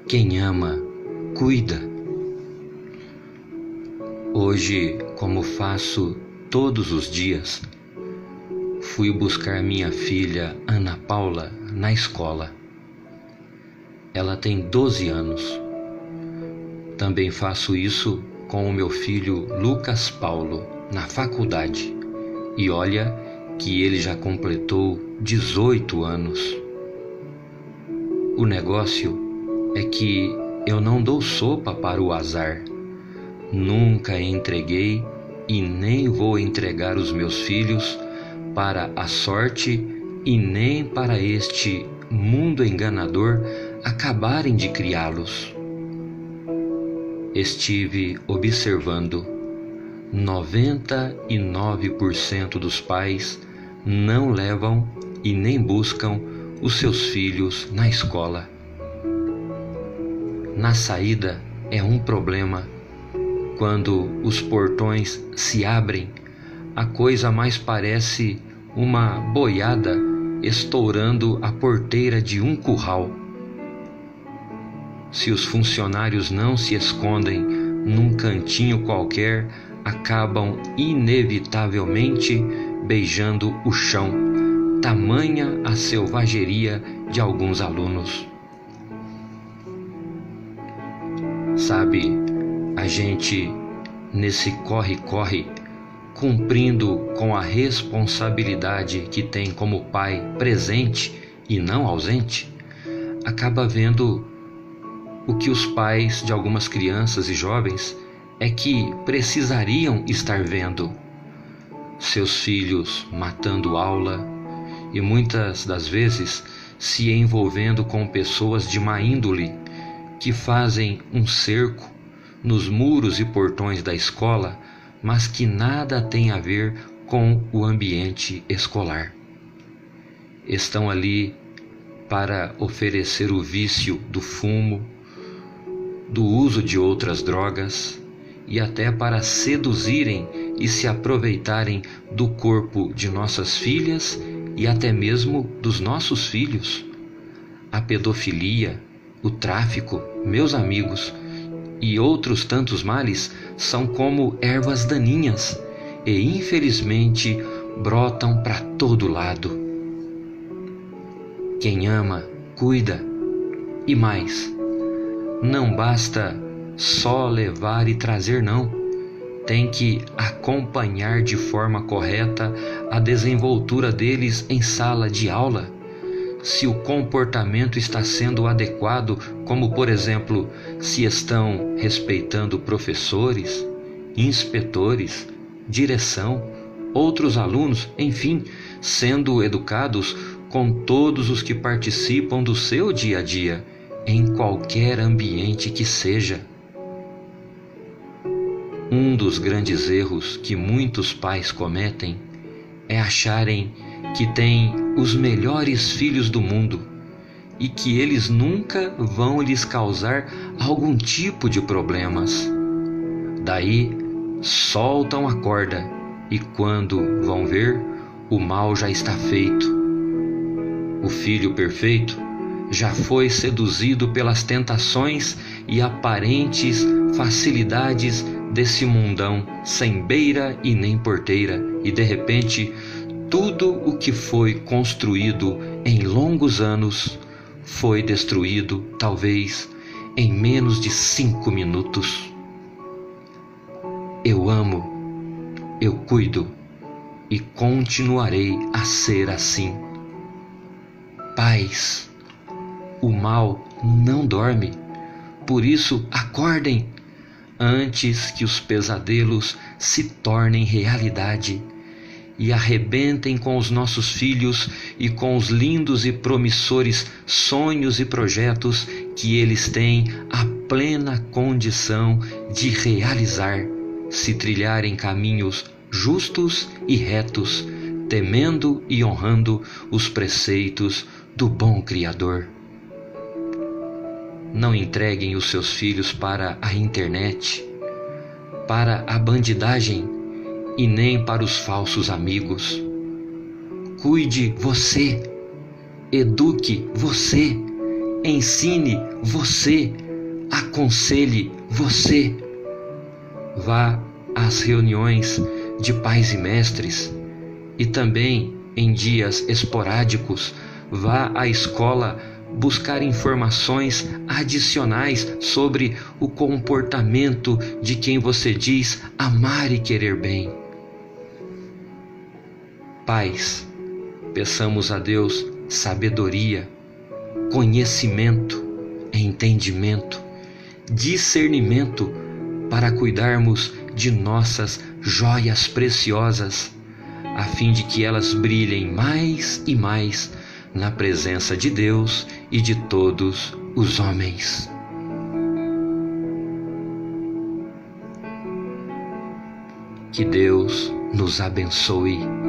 Quem ama, cuida. Hoje, como faço todos os dias, fui buscar minha filha Ana Paula na escola. Ela tem 12 anos. Também faço isso com o meu filho Lucas Paulo na faculdade. E olha que ele já completou 18 anos. O negócio é que eu não dou sopa para o azar. Nunca entreguei e nem vou entregar os meus filhos para a sorte e nem para este mundo enganador acabarem de criá-los. Estive observando, 99% dos pais não levam e nem buscam os seus filhos na escola. Na saída é um problema. Quando os portões se abrem, a coisa mais parece uma boiada estourando a porteira de um curral. Se os funcionários não se escondem num cantinho qualquer, acabam inevitavelmente beijando o chão, tamanha a selvageria de alguns alunos. Sabe, a gente, nesse corre-corre, cumprindo com a responsabilidade que tem como pai presente e não ausente, acaba vendo o que os pais de algumas crianças e jovens é que precisariam estar vendo: seus filhos matando aula e muitas das vezes se envolvendo com pessoas de má índole que fazem um cerco nos muros e portões da escola, mas que nada tem a ver com o ambiente escolar. Estão ali para oferecer o vício do fumo, do uso de outras drogas e até para seduzirem e se aproveitarem do corpo de nossas filhas e até mesmo dos nossos filhos. A pedofilia, o tráfico, meus amigos, e outros tantos males são como ervas daninhas e infelizmente brotam para todo lado. Quem ama, cuida. E mais, não basta só levar e trazer, não. Tem que acompanhar de forma correta a desenvoltura deles em sala de aula. Se o comportamento está sendo adequado, como por exemplo, se estão respeitando professores, inspetores, direção, outros alunos, enfim, sendo educados com todos os que participam do seu dia a dia, em qualquer ambiente que seja. Um dos grandes erros que muitos pais cometem é acharem que têm os melhores filhos do mundo e que eles nunca vão lhes causar algum tipo de problemas. Daí soltam a corda e quando vão ver, o mal já está feito. O filho perfeito já foi seduzido pelas tentações e aparentes facilidades desse mundão sem beira e nem porteira, e de repente tudo o que foi construído em longos anos foi destruído, talvez, em menos de 5 minutos. Eu amo, eu cuido e continuarei a ser assim. Pais, o mal não dorme, por isso acordem antes que os pesadelos se tornem realidade e arrebentem com os nossos filhos e com os lindos e promissores sonhos e projetos que eles têm a plena condição de realizar, se trilharem caminhos justos e retos, temendo e honrando os preceitos do bom Criador. Não entreguem os seus filhos para a internet, para a bandidagem e nem para os falsos amigos. Cuide você, eduque você ensine você, aconselhe você. Vá às reuniões de pais e mestres e também, em dias esporádicos, vá à escola buscar informações adicionais sobre o comportamento de quem você diz amar e querer bem. Pais, peçamos a Deus sabedoria, conhecimento, entendimento, discernimento para cuidarmos de nossas joias preciosas, a fim de que elas brilhem mais e mais na presença de Deus e de todos os homens. Que Deus nos abençoe.